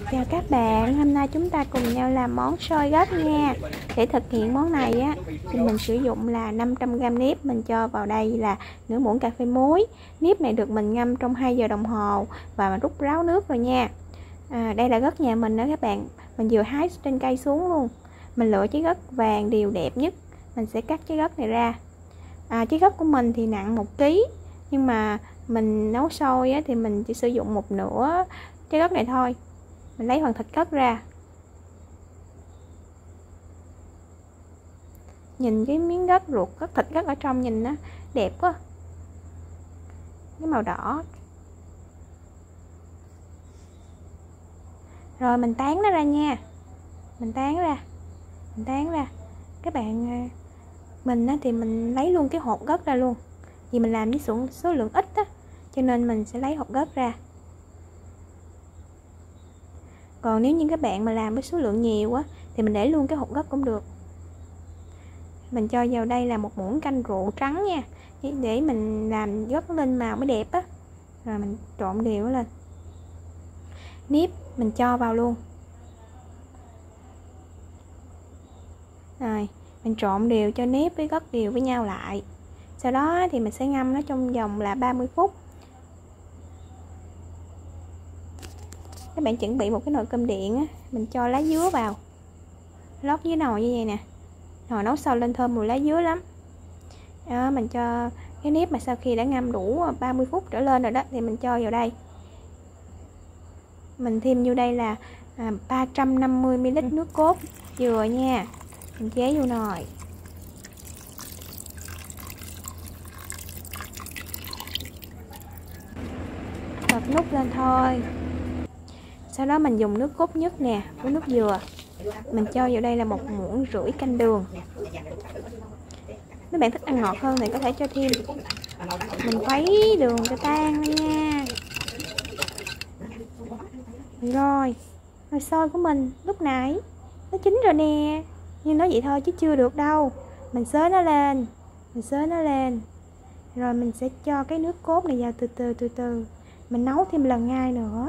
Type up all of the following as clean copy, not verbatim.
Chào các bạn, hôm nay chúng ta cùng nhau làm món xôi gấc nha. Để thực hiện món này á, thì mình sử dụng là 500g nếp. Mình cho vào đây là nửa muỗng cà phê muối. Nếp này được mình ngâm trong 2 giờ đồng hồ và mình rút ráo nước rồi nha. Đây là gấc nhà mình đó các bạn. Mình vừa hái trên cây xuống luôn. Mình lựa trái gấc vàng đều đẹp nhất. Mình sẽ cắt trái gấc này ra. Trái gấc của mình thì nặng 1 kg, nhưng mà mình nấu xôi á, thì mình chỉ sử dụng một nửa trái gấc này thôi. Mình lấy phần thịt gấc ra. Nhìn cái miếng gấc, ruột gấc, thịt gấc ở trong nhìn nó đẹp quá, cái màu đỏ. Rồi mình tán nó ra nha. Mình tán ra. Các bạn, mình thì mình lấy luôn cái hột gấc ra luôn. Vì mình làm với số lượng ít á, cho nên mình sẽ lấy hột gấc ra. Còn nếu như các bạn mà làm với số lượng nhiều á, thì mình để luôn cái hột gấc cũng được. Mình cho vào đây là 1 muỗng canh rượu trắng nha, để mình làm gấc lên màu mới đẹp á. Rồi mình trộn đều lên. Nếp mình cho vào luôn. Rồi mình trộn đều cho nếp với gấc đều với nhau lại. Sau đó thì mình sẽ ngâm nó trong vòng là 30 phút. Các bạn chuẩn bị một cái nồi cơm điện á, mình cho lá dứa vào, lót dưới nồi như vậy nè. Nồi nấu sôi lên thơm mùi lá dứa lắm. Đó, mình cho cái nếp mà sau khi đã ngâm đủ 30 phút trở lên rồi đó, thì mình cho vào đây. Mình thêm vô đây là 350ml nước cốt dừa nha. Mình chế vô nồi. Bật nút lên thôi. Sau đó mình dùng nước cốt nhất nè, với nước dừa. Mình cho vào đây là 1,5 muỗng canh đường. Nếu bạn thích ăn ngọt hơn thì có thể cho thêm. Mình khuấy đường cho tan lên nha. Rồi xôi của mình lúc nãy nó chín rồi nè. Nhưng nói vậy thôi chứ chưa được đâu. Mình xới nó lên. Rồi mình sẽ cho cái nước cốt này vào từ từ. Mình nấu thêm lần 2 nữa.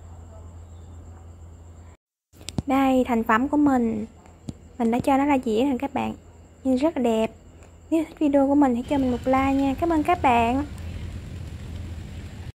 Đây thành phẩm của mình đã cho nó ra dĩa nè các bạn, nhìn rất là đẹp. Nếu thích video của mình hãy cho mình một like nha. Cảm ơn các bạn.